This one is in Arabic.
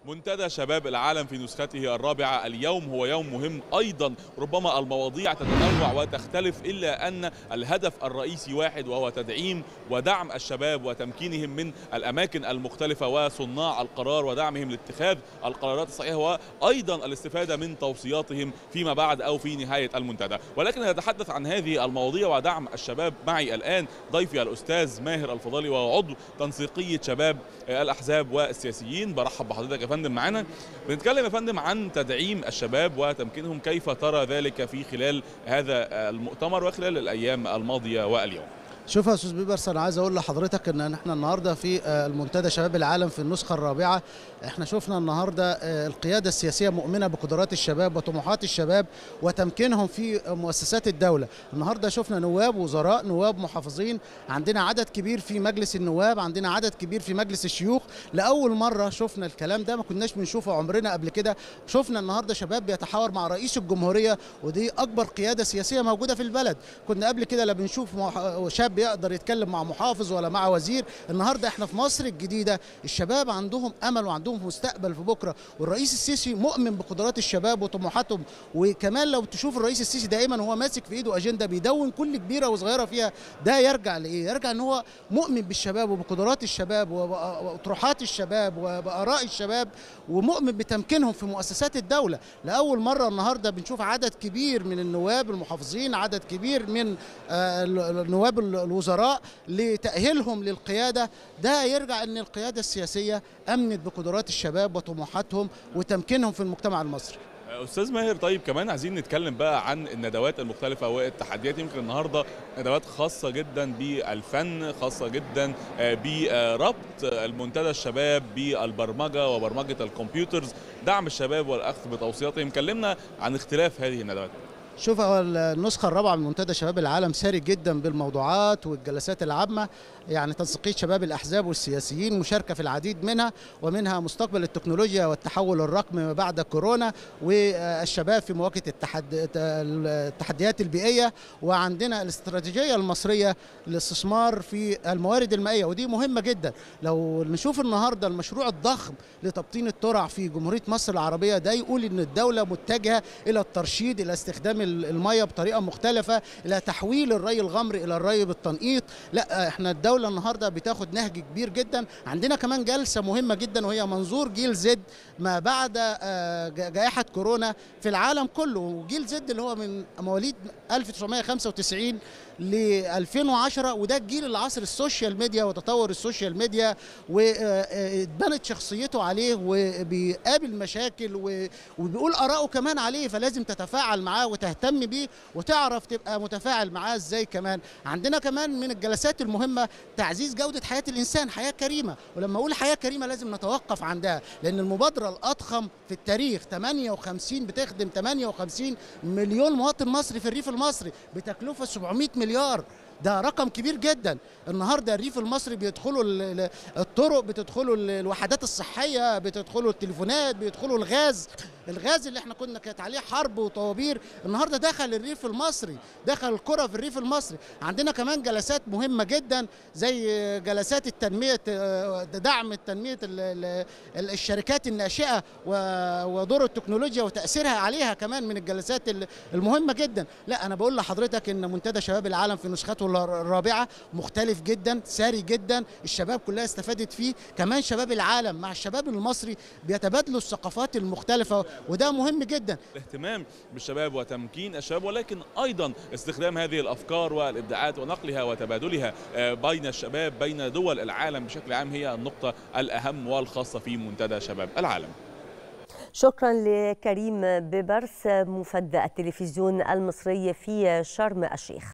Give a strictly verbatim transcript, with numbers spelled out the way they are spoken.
منتدى شباب العالم في نسخته الرابعة اليوم هو يوم مهم أيضا، ربما المواضيع تتنوع وتختلف إلا أن الهدف الرئيسي واحد، وهو تدعيم ودعم الشباب وتمكينهم من الأماكن المختلفة وصناع القرار ودعمهم لاتخاذ القرارات الصحيحة، وأيضا الاستفادة من توصياتهم فيما بعد أو في نهاية المنتدى. ولكن نتحدث عن هذه المواضيع ودعم الشباب معي الآن ضيفي الأستاذ ماهر الفضالي، وعضو تنسيقية شباب الأحزاب والسياسيين. برحب بحضرتك يا فندم معانا. بنتكلم يا فندم عن تدعيم الشباب وتمكينهم، كيف ترى ذلك في خلال هذا المؤتمر وخلال الأيام الماضية واليوم؟ شوف يا استاذ بيبرس، انا عايز اقول لحضرتك ان احنا النهارده في المنتدى شباب العالم في النسخه الرابعه. احنا شفنا النهارده القياده السياسيه مؤمنه بقدرات الشباب وطموحات الشباب وتمكينهم في مؤسسات الدوله. النهارده شفنا نواب وزراء، نواب محافظين، عندنا عدد كبير في مجلس النواب، عندنا عدد كبير في مجلس الشيوخ. لاول مره شفنا الكلام ده، ما كناش بنشوفه عمرنا قبل كده. شفنا النهارده شباب بيتحاور مع رئيس الجمهوريه، ودي اكبر قياده سياسيه موجوده في البلد. كنا قبل كده لا بنشوف شاب بيقدر يتكلم مع محافظ ولا مع وزير. النهارده احنا في مصر الجديده الشباب عندهم امل وعندهم مستقبل في بكره، والرئيس السيسي مؤمن بقدرات الشباب وطموحاتهم. وكمان لو تشوف الرئيس السيسي دايما هو ماسك في ايده اجنده بيدون كل كبيره وصغيره فيها، ده يرجع لايه؟ يرجع ان هو مؤمن بالشباب وبقدرات الشباب وطروحات الشباب وباراء الشباب، ومؤمن بتمكينهم في مؤسسات الدوله. لاول مره النهارده بنشوف عدد كبير من النواب المحافظين، عدد كبير من النواب الوزراء لتأهيلهم للقيادة. ده يرجع أن القيادة السياسية أمنت بقدرات الشباب وطموحاتهم وتمكينهم في المجتمع المصري. أستاذ ماهر، طيب كمان عايزين نتكلم بقى عن الندوات المختلفة والتحديات. يمكن النهاردة ندوات خاصة جدا بالفن، خاصة جدا بربط المنتدى الشباب بالبرمجة وبرمجة الكمبيوترز، دعم الشباب والأخذ بتوصياتهم. كلمنا عن اختلاف هذه الندوات. شوف، النسخة الرابعة من منتدى شباب العالم ساري جدا بالموضوعات والجلسات العامة، يعني تنسيقية شباب الأحزاب والسياسيين مشاركة في العديد منها، ومنها مستقبل التكنولوجيا والتحول الرقمي ما بعد كورونا، والشباب في مواجهة التحديات البيئية، وعندنا الاستراتيجية المصرية للاستثمار في الموارد المائية، ودي مهمة جدا. لو نشوف النهاردة المشروع الضخم لتبطين الترع في جمهورية مصر العربية، ده يقول إن الدولة متجهة إلى الترشيد، إلى استخدام المياه بطريقه مختلفه، الى تحويل الري الغمري الى الري بالتنقيط. لا، احنا الدوله النهارده بتاخد نهج كبير جدا. عندنا كمان جلسه مهمه جدا، وهي منظور جيل زد ما بعد جائحه كورونا في العالم كله. وجيل زد اللي هو من مواليد ألف وتسعمائة وخمسة وتسعين ل ألفين وعشرة، وده الجيل اللي عصر السوشيال ميديا وتطور السوشيال ميديا، واتبنت شخصيته عليه وبيقابل مشاكل وبيقول آراءه كمان عليه، فلازم تتفاعل معاه وتهتم بيه وتعرف تبقى متفاعل معاه ازاي. كمان عندنا كمان من الجلسات المهمة تعزيز جودة حياة الإنسان، حياة كريمة. ولما أقول حياة كريمة لازم نتوقف عندها، لأن المبادرة الأضخم في التاريخ ثمانية وخمسين بتخدم ثمانية وخمسين مليون مواطن مصري في الريف المصري بتكلفة سبعمائة مليار. ده رقم كبير جدا. النهارده الريف المصري بيدخلوا الطرق، بتدخلوا الوحدات الصحيه، بتدخلوا التليفونات، بيدخلوا الغاز. الغاز اللي احنا كنا كانت عليه حرب وطوابير، النهارده دخل الريف المصري، دخل القرى في الريف المصري. عندنا كمان جلسات مهمه جدا زي جلسات التنميه، دعم التنميه الشركات الناشئه ودور التكنولوجيا وتاثيرها عليها، كمان من الجلسات المهمه جدا. لا، انا بقول لحضرتك ان منتدى شباب العالم في نسخته الرابعه مختلف جدا، ساري جدا، الشباب كلها استفادت فيه. كمان شباب العالم مع الشباب المصري بيتبادلوا الثقافات المختلفه، وده مهم جدا. الاهتمام بالشباب وتمكين الشباب، ولكن ايضا استخدام هذه الافكار والابداعات ونقلها وتبادلها بين الشباب بين دول العالم بشكل عام هي النقطه الاهم والخاصه في منتدى شباب العالم. شكرا لكريم بيبرس، مفد التلفزيون المصري في شرم الشيخ.